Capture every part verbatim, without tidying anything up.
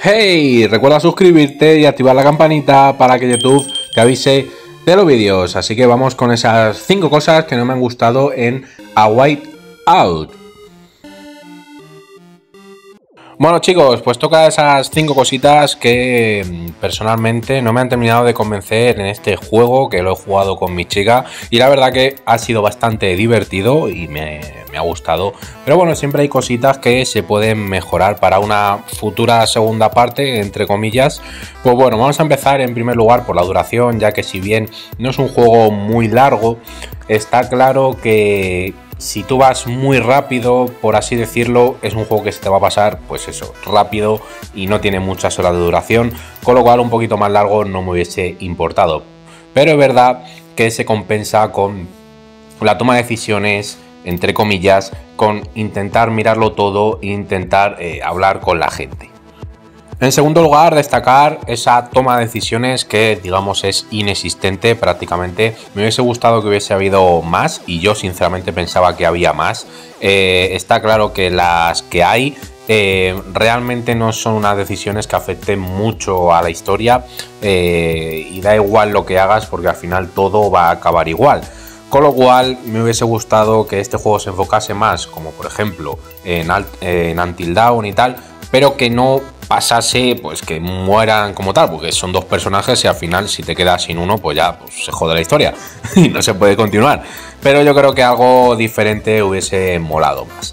Hey, recuerda suscribirte y activar la campanita para que YouTube te avise de los vídeos. Así que vamos con esas cinco cosas que no me han gustado en A Way Out. Bueno chicos, pues toca esas cinco cositas que personalmente no me han terminado de convencer en este juego, que lo he jugado con mi chica y la verdad que ha sido bastante divertido y me, me ha gustado. Pero bueno, siempre hay cositas que se pueden mejorar para una futura segunda parte, entre comillas. Pues bueno, vamos a empezar en primer lugar por la duración, ya que si bien no es un juego muy largo, está claro que si tú vas muy rápido, por así decirlo, es un juego que se te va a pasar, pues eso, rápido y no tiene muchas horas de duración, con lo cual un poquito más largo no me hubiese importado. Pero es verdad que se compensa con la toma de decisiones, entre comillas, con intentar mirarlo todo e intentar eh, hablar con la gente. En segundo lugar, destacar esa toma de decisiones que, digamos, es inexistente prácticamente. Me hubiese gustado que hubiese habido más y yo sinceramente pensaba que había más. Eh, está claro que las que hay eh, realmente no son unas decisiones que afecten mucho a la historia eh, y da igual lo que hagas porque al final todo va a acabar igual. Con lo cual me hubiese gustado que este juego se enfocase más, como por ejemplo en, en Until Dawn y tal, pero que no pasase pues que mueran como tal, porque son dos personajes y al final si te quedas sin uno pues ya pues, se jode la historia y no se puede continuar. Pero yo creo que algo diferente hubiese molado más.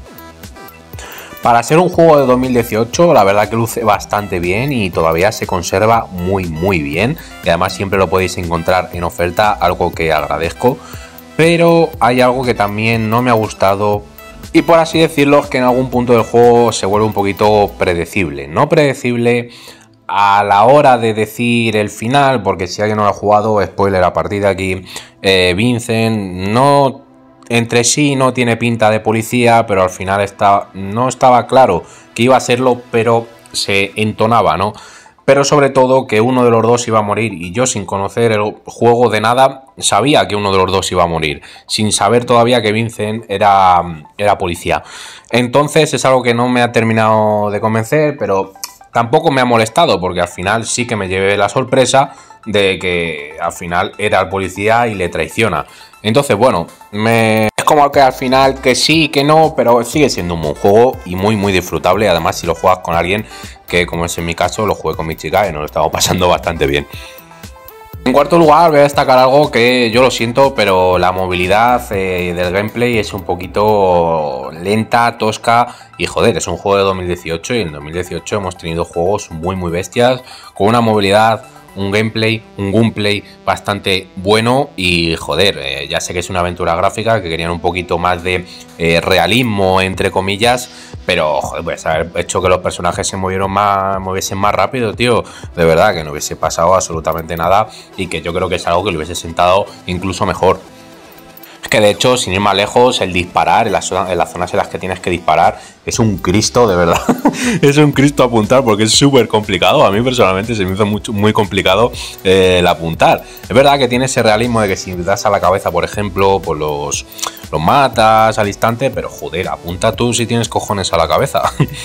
Para ser un juego de dos mil dieciocho, la verdad que luce bastante bien y todavía se conserva muy muy bien. Y además siempre lo podéis encontrar en oferta, algo que agradezco. Pero hay algo que también no me ha gustado y por así decirlo es que en algún punto del juego se vuelve un poquito predecible. No predecible a la hora de decir el final, porque si alguien no lo ha jugado, spoiler a partir de aquí, eh, Vincent no... entre sí no tiene pinta de policía, pero al final está, no estaba claro que iba a serlo, pero se entonaba, ¿no? Pero sobre todo que uno de los dos iba a morir y yo sin conocer el juego de nada sabía que uno de los dos iba a morir, sin saber todavía que Vincent era, era policía. Entonces es algo que no me ha terminado de convencer, pero tampoco me ha molestado porque al final sí que me llevé la sorpresa de que al final era el policía y le traiciona. Entonces bueno, me... es como que al final que sí, que no, pero sigue siendo un buen juego y muy muy disfrutable. Además si lo juegas con alguien, que como es en mi caso, lo jugué con mi chica y nos lo estamos pasando bastante bien. En cuarto lugar voy a destacar algo que yo lo siento, pero la movilidad eh, del gameplay es un poquito lenta, tosca y joder, es un juego de dos mil dieciocho y en dos mil dieciocho hemos tenido juegos muy muy bestias con una movilidad, un gameplay, un gameplay bastante bueno y joder, eh, ya sé que es una aventura gráfica, que querían un poquito más de eh, realismo entre comillas, pero joder, pues haber hecho que los personajes se movieron más, moviesen más rápido, tío, de verdad que no hubiese pasado absolutamente nada y que yo creo que es algo que le hubiese sentado incluso mejor. Es que de hecho, sin ir más lejos, el disparar en las, en las zonas en las que tienes que disparar es un Cristo, de verdad. Es un Cristo apuntar porque es súper complicado. A mí personalmente se me hizo muy, muy complicado eh, el apuntar. Es verdad que tiene ese realismo de que si das a la cabeza, por ejemplo, pues los, los matas al instante, pero joder, apunta tú si tienes cojones a la cabeza.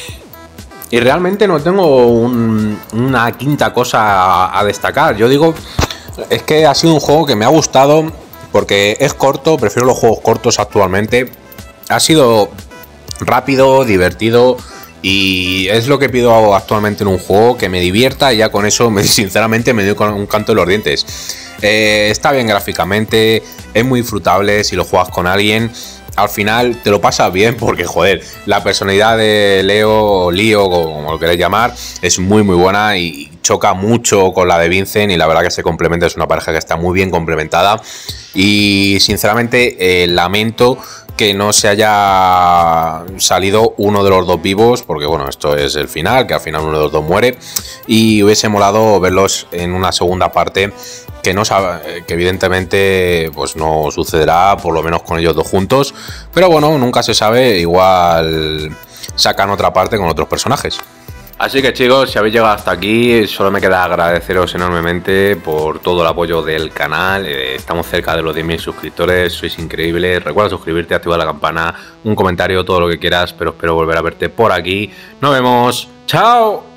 Y realmente no tengo un, una quinta cosa a, a destacar. Yo digo, es que ha sido un juego que me ha gustado porque es corto, prefiero los juegos cortos actualmente. Ha sido rápido, divertido y es lo que pido actualmente en un juego, que me divierta y ya con eso, me, sinceramente, me dio con un canto en los dientes. Eh, está bien gráficamente, es muy disfrutable si lo juegas con alguien. Al final te lo pasas bien porque, joder, la personalidad de Leo o Lío, como lo queréis llamar, es muy muy buena y choca mucho con la de Vincent y la verdad que se complementa, es una pareja que está muy bien complementada y sinceramente eh, lamento que no se haya salido uno de los dos vivos, porque bueno, esto es el final, que al final uno de los dos muere y hubiese molado verlos en una segunda parte que no sabe, que evidentemente pues no sucederá, por lo menos con ellos dos juntos, pero bueno, nunca se sabe, igual sacan otra parte con otros personajes. Así que chicos, si habéis llegado hasta aquí, solo me queda agradeceros enormemente por todo el apoyo del canal. Eh, estamos cerca de los diez mil suscriptores, sois increíbles. Recuerda suscribirte, activar la campana, un comentario, todo lo que quieras, pero espero volver a verte por aquí. Nos vemos, ¡chao!